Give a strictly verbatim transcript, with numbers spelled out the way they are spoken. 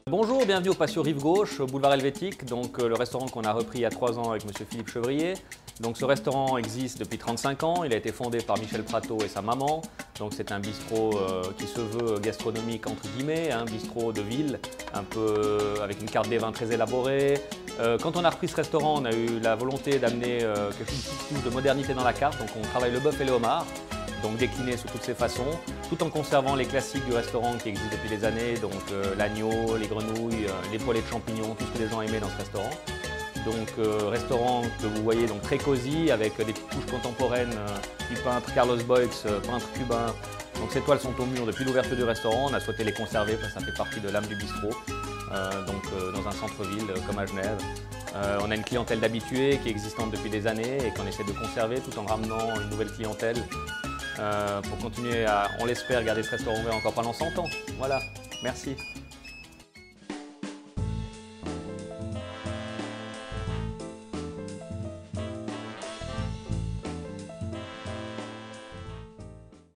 Bonjour, bienvenue au Patio Rive Gauche, au boulevard Helvétique, donc euh, le restaurant qu'on a repris il y a trois ans avec monsieur Philippe Chevrier. Donc ce restaurant existe depuis trente-cinq ans, il a été fondé par Michel Prato et sa maman. Donc c'est un bistrot euh, qui se veut gastronomique entre guillemets, un bistrot de ville, un peu euh, avec une carte des vins très élaborée. Euh, quand on a repris ce restaurant, on a eu la volonté d'amener euh, quelque chose de, de modernité dans la carte, donc on travaille le bœuf et le homard. Donc décliné sous toutes ses façons, tout en conservant les classiques du restaurant qui existent depuis des années, donc euh, l'agneau, les grenouilles, euh, les poêlées de champignons, tout ce que les gens aimaient dans ce restaurant. Donc euh, restaurant que vous voyez donc très cosy, avec euh, des petites touches contemporaines euh, du peintre Carlos Boix, euh, peintre cubain. Donc ces toiles sont au mur depuis l'ouverture du restaurant, on a souhaité les conserver parce que ça fait partie de l'âme du bistrot, euh, donc euh, dans un centre-ville euh, comme à Genève. Euh, on a une clientèle d'habitués qui est existante depuis des années et qu'on essaie de conserver tout en ramenant une nouvelle clientèle. Euh, pour continuer à, on l'espère, garder ce restaurant ouvert encore pendant cent ans. Voilà, merci.